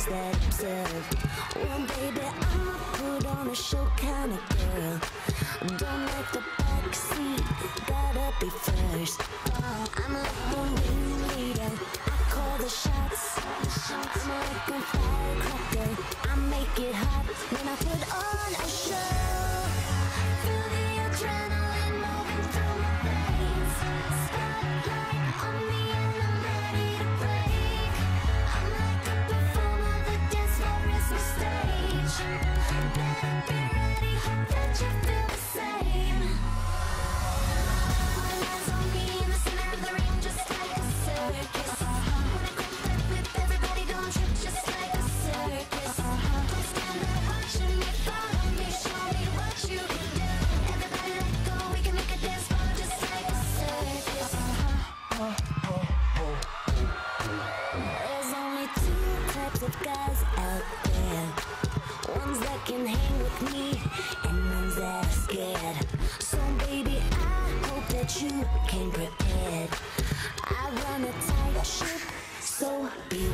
ones that observe. Well, baby, I'm a put on a show kind of girl. Don't like the backseat, gotta be first. I'm like the ringleader, I call the shots. I'm like a firecracker, I make it hot when I put on a show. Feel the adrenaline moving through my veins. Spotlight on me and I'm ready to break. I'm like a performer, the dance floor is my stage. Better be ready, hope that you feel the same. All eyes on me in the center of the ring, just like a circus. When I grip that whip, everybody don't trip, just like a circus. Don't stand there watching me, follow me, show me what you can do. Everybody let go, we can make a dance floor just like a circus. There's only two types of guys out there. Ones that can hang with me and ones that are scared. So baby, I hope that you came prepared. I run a tight ship, so be